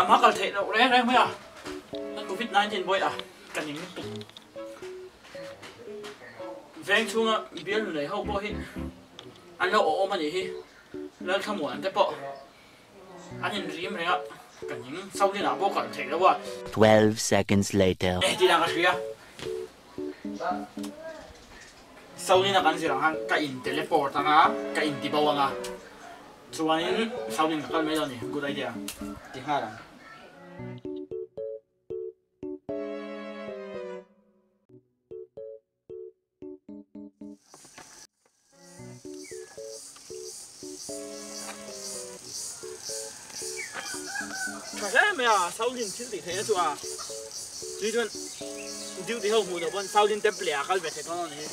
mắc al thể đâu đấy mấy à Covid-19 boy à cần những tục veng chung á biến này hậu boy anh lâu ôm mà gì hi lên không muốn anh tiếp bộ anh nhìn riêng này á cần những sau đi nào boy còn thể đâu à 12 seconds later. đi đang cái gì à sau đi là cái gì là cái in teleport à cái in đi bao à cho anh sau đi là cái mấy lần này good idea thứ hai là thế mày à sau đi thiên tỷ thế chứ à duy chân điều thì hậu mùi đầu bên sau đi tiếp lẻ cái về thế con này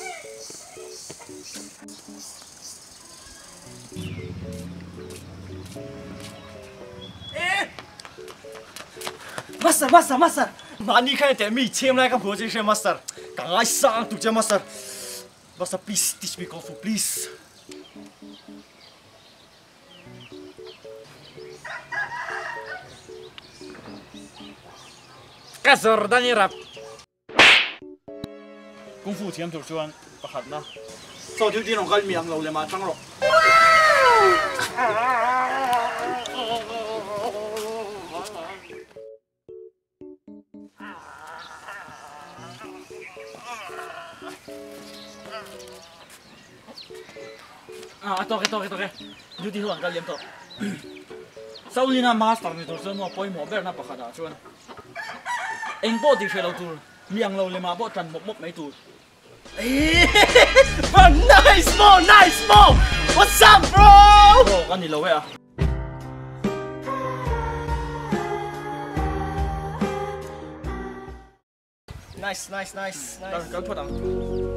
Master, mani khai te mi chem lai ka bho je she master. Ka ngai sang tu je master. Master please teach me kung fu please. cái Jordani rap功夫thiam tur chuan pakhat na so thiếu tin ông kal miang lo le ma chang ro toke duty ho kal lem to Saulina master ni tur chuan mo poi mo ber na pakhat a chuan eng po ti khelo tur miang lo le ma bo tran mok mai tur Oh, nice mo. What's up, bro? oh kan ni lo à Nice. Đâu, cẩn thận.